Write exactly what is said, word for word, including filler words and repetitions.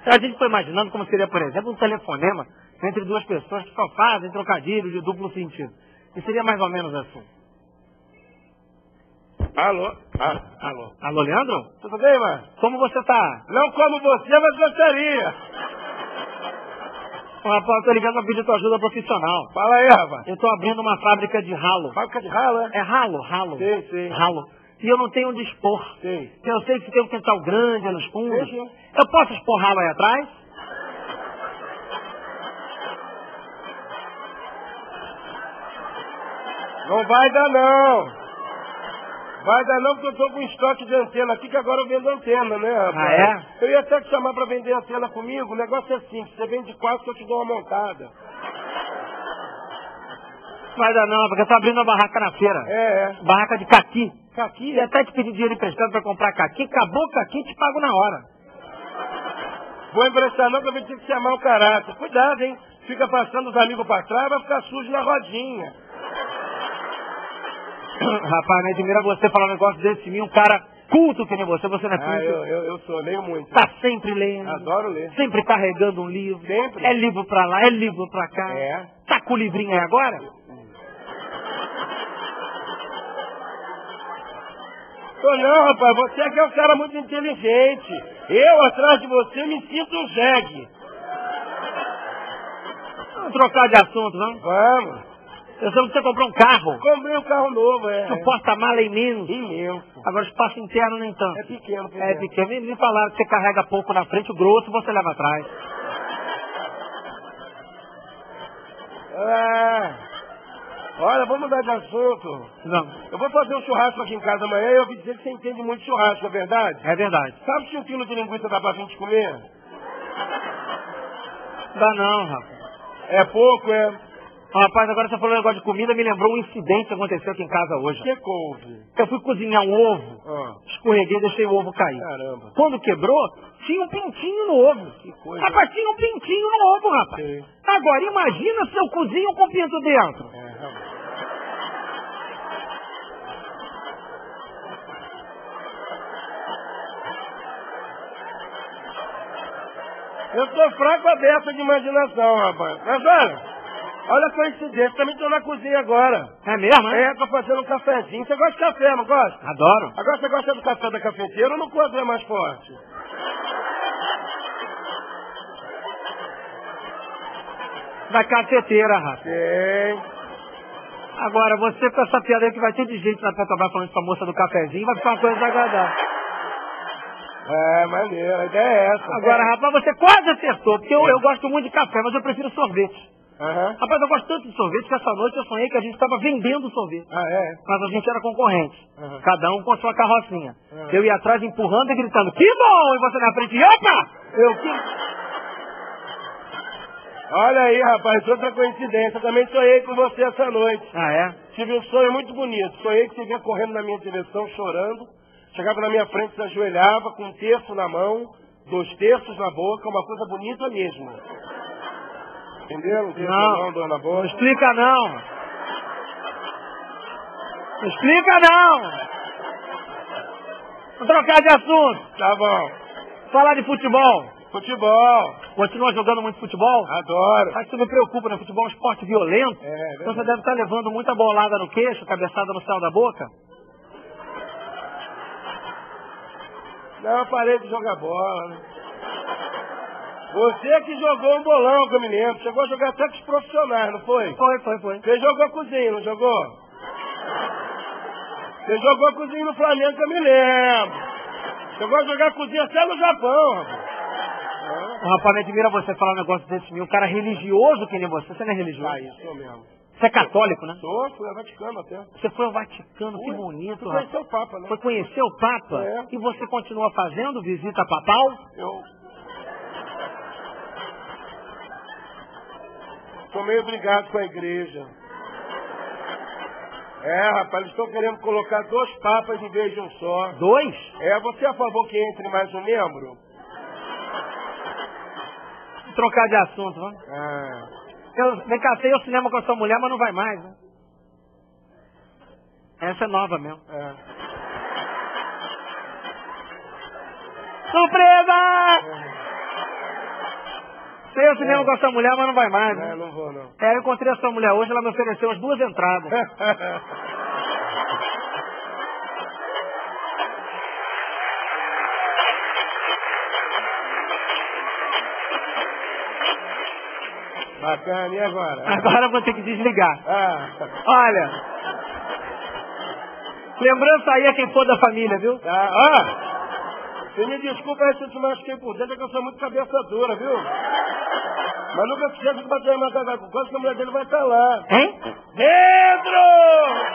A gente foi imaginando como seria, por exemplo, um telefonema entre duas pessoas que só fazem trocadilhos de duplo sentido. E seria mais ou menos assim. Alô? Ah, alô? Alô, Leandro? Tudo bem, mano? Como você tá? Não como você, mas gostaria. Ô, rapaz, eu tô ligando pra pedir tua ajuda profissional. Fala aí, rapaz. Eu tô abrindo uma fábrica de ralo. Fábrica de ralo, é? É ralo, ralo. Sei, sei. Ralo. E eu não tenho onde expor. Sei. Eu sei que tem um quintal grande nos fundos. Sei, sim. Eu posso expor ralo aí atrás? Não vai dar, não. Vai dar não, porque eu tô com estoque de antena aqui, que agora eu vendo antena, né, rapaz? Ah, é? Eu ia até te chamar pra vender antena comigo. O negócio é simples. Você vende quatro que eu te dou uma montada. Vai dar não, porque eu tô abrindo uma barraca na feira. É, é. Barraca de caqui. Caqui? E até te pedir dinheiro emprestado pra comprar caqui. Acabou o caqui, te pago na hora. Vou emprestar não, que eu vou ter que chamar o caráter. Cuidado, hein? Fica passando os amigos pra trás, vai ficar sujo na rodinha. Rapaz, me admira você falar um negócio desse de mim, um cara culto que nem você, você não é culto. Ah, eu, eu, eu sou, leio muito. Tá sempre lendo. Adoro ler. Sempre carregando um livro. Sempre. É livro pra lá, é livro pra cá. É. Tá com o livrinho aí agora? Tô não, rapaz. Você é que é um cara muito inteligente. Eu, atrás de você, me sinto um jegue. Vamos trocar de assunto, não? Vamos. Eu sei que você comprou um carro. Comprei um carro novo, é. O porta-mala é imenso. Imenso. Agora o espaço interno nem tanto. É pequeno, pequeno. É pequeno. Me, me falaram que você carrega pouco na frente, o grosso você leva atrás. Ah, olha, vamos mudar de assunto. Não. Eu vou fazer um churrasco aqui em casa amanhã e eu ouvi dizer que você entende muito de churrasco, é verdade? É verdade. Sabe se um quilo de linguiça dá pra gente comer? Dá não, rapaz. É pouco, é? Rapaz, agora você falou um negócio de comida, me lembrou um incidente que aconteceu aqui em casa hoje. Que couve? Eu fui cozinhar um ovo, Ah, escorreguei e deixei o ovo cair. caramba. Quando quebrou, tinha um pintinho no ovo. Que coisa. Rapaz, tinha um pintinho no ovo, rapaz. Sei. Agora, imagina se eu cozinho com pinto dentro. É, rapaz. Eu tô fraco a dessa de imaginação, rapaz. Mas olha, olha a coincidência, também tô na cozinha agora. É mesmo, né? É, tô fazendo um cafezinho. Você gosta de café, não gosta? Adoro. Agora você gosta do café da cafeteira ou no quadro é mais forte? Da cafeteira, rapaz. Tem. Agora, você com essa piada aí que vai ter de gente na Petrobras falando com a moça do cafezinho, vai ficar uma coisa desagradável. É, maneiro, a ideia é essa. Agora, rapaz, você quase acertou, porque eu, eu gosto muito de café, mas eu prefiro sorvete. Aham. Rapaz, eu gosto tanto de sorvete que essa noite eu sonhei que a gente estava vendendo sorvete. Ah, é? Mas a gente era concorrente. Uhum. Cada um com a sua carrocinha. Uhum. Eu ia atrás empurrando e gritando, que bom! E você na frente, opa! Eu, que... Olha aí, rapaz, outra coincidência. Também sonhei com você essa noite. Ah, é? Tive um sonho muito bonito. Sonhei que você vinha correndo na minha direção, chorando. Chegava na minha frente, se ajoelhava com um terço na mão, dois terços na boca, uma coisa bonita mesmo. Entendeu? Um terço na mão, dois na Não boca. explica não. Não explica não. Vou trocar de assunto. Tá bom. Falar de futebol. Futebol. Continua jogando muito futebol? Adoro. Mas isso me preocupa, né? Futebol é um esporte violento. É, é Então você verdade. deve estar levando muita bolada no queixo, cabeçada no céu da boca. Não, eu parei de jogar bola. Né? Você que jogou um bolão, que eu me lembro. Chegou a jogar até com os profissionais, não foi? Foi, foi, foi. Você jogou cozinha, não jogou? Você jogou cozinha no Flamengo, que eu me lembro. Chegou a jogar cozinha até no Japão, rapaz. O rapaz me admira você falar um negócio desse meu. Um cara religioso que nem você. Você não é religioso? Ah, isso mesmo. Você é católico, né? Sou, fui ao Vaticano até. Você foi ao Vaticano, que Fui. bonito, Fui rapaz. conhecer o Papa, né? Foi conhecer o Papa? É. E você continua fazendo visita papal? Eu... Tô meio brigado com a igreja. É, rapaz, eles estão querendo colocar dois papas em vez de um só. Dois? É, você é a favor que entre mais um membro? Trocar de assunto, vamos. Ah, Eu, vem cá, você ia ao cinema com a sua mulher, mas não vai mais, né? Essa é nova mesmo. é. Surpresa! Você ia ao cinema com a sua mulher, mas não vai mais. Né? É, não vou, não. É, eu encontrei a sua mulher hoje, ela me ofereceu as duas entradas. Bacana, e agora? Agora eu vou ter que desligar. Ah. Olha, lembrança aí a quem for da família, viu? Ah, ah. Você me desculpa aí se eu te machuquei por dentro, é que eu sou muito cabeça dura, viu? Mas nunca esqueça de bater na casa com coisa que a mulher dele vai estar lá. Hein? Pedro!